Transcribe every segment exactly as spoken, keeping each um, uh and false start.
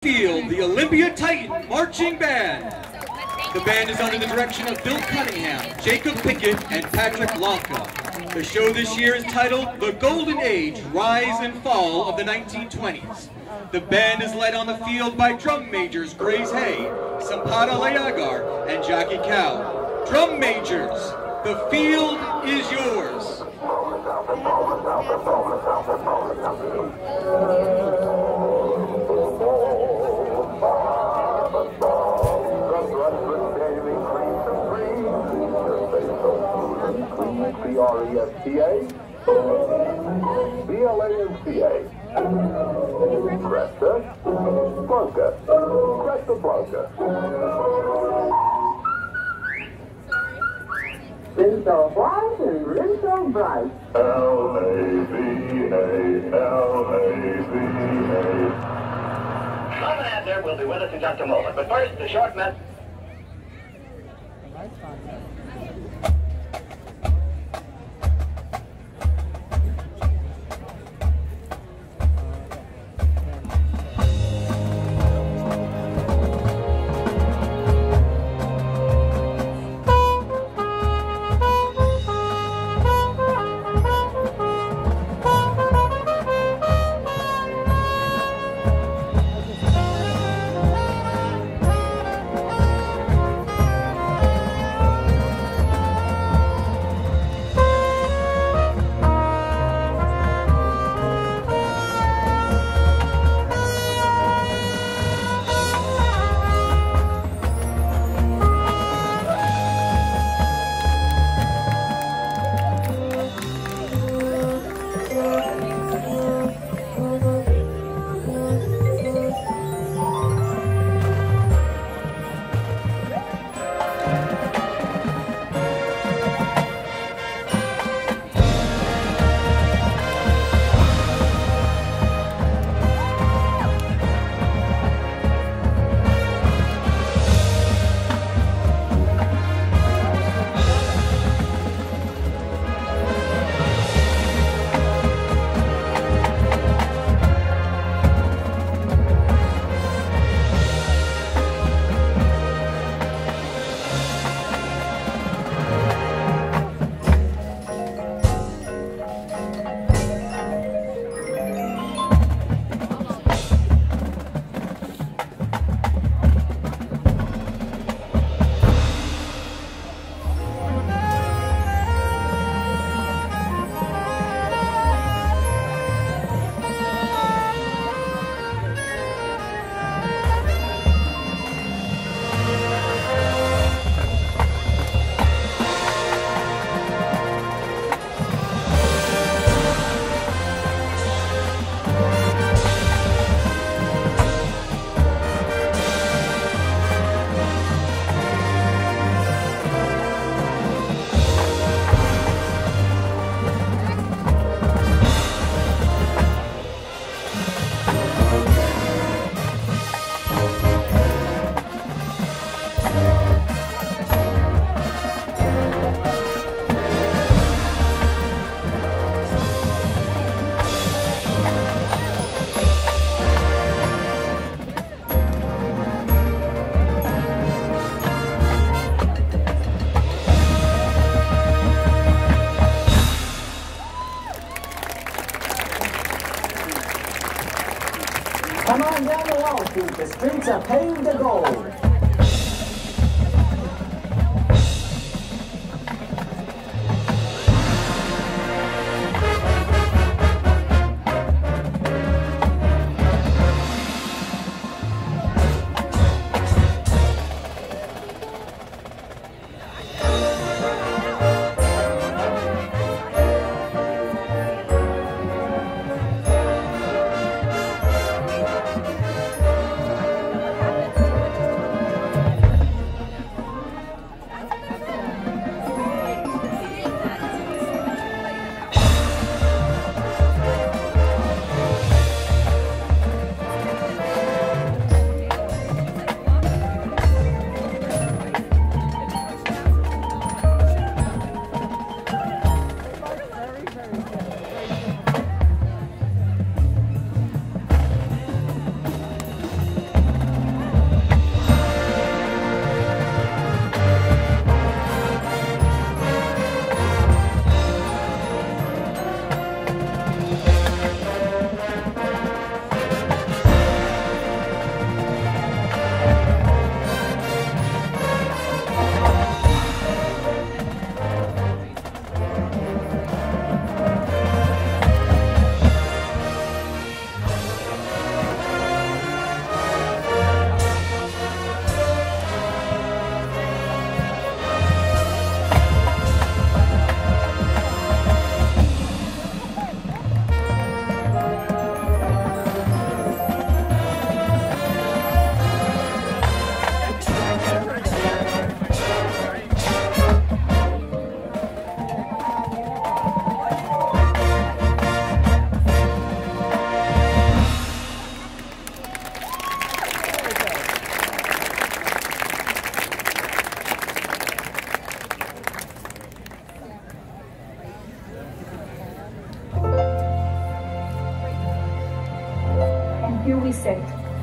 Field, the Olympia Titan Marching Band. The band is under the direction of Bill Cunningham, Jacob Pickett, and Patrick Lonka. The show this year is titled The Golden Age, Rise and Fall of the nineteen twenties. The band is led on the field by drum majors Grace Hay, Sampada Layagar, and Jackie Cow. Drum majors, the field is yours. B R E S T A, B L A N C A, Cresta, Blanca, Cresta Blanca. Been so bright and been so bright. L A V A, L A V A. Mom and Abner will be with us in just a moment, but first, the short message. Come on down the Wall Street, the streets are paved to gold.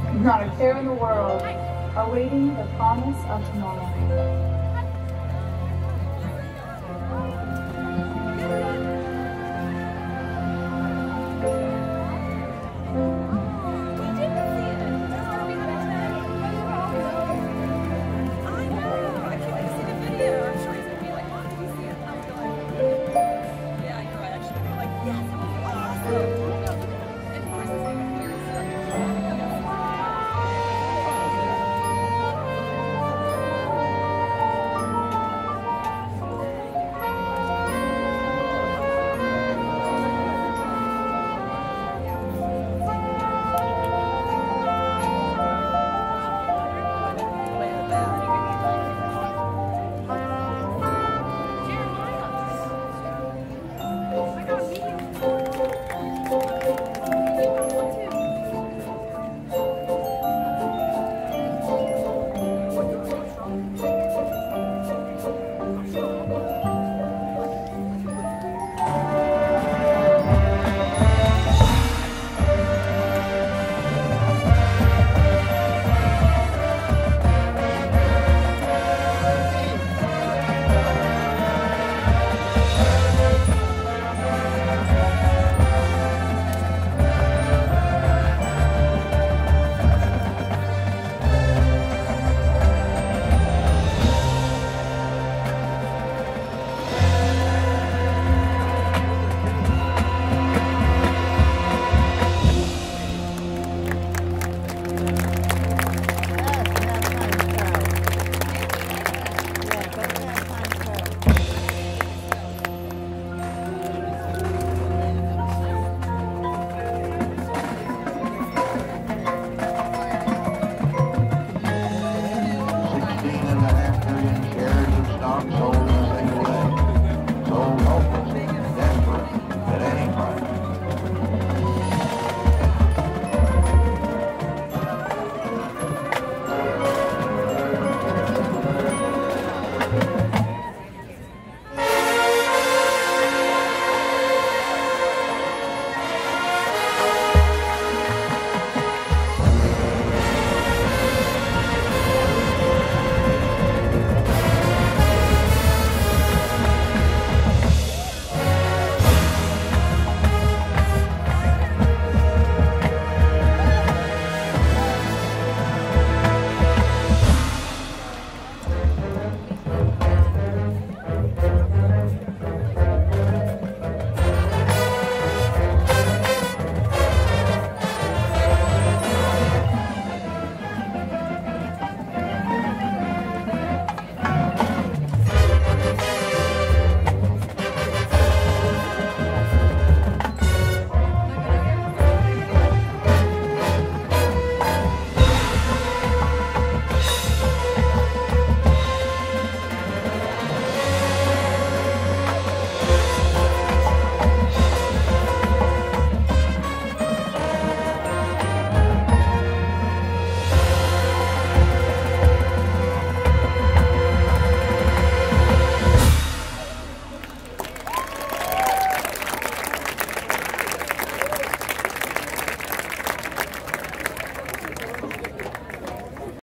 not a care in the world, awaiting the promise of tomorrow.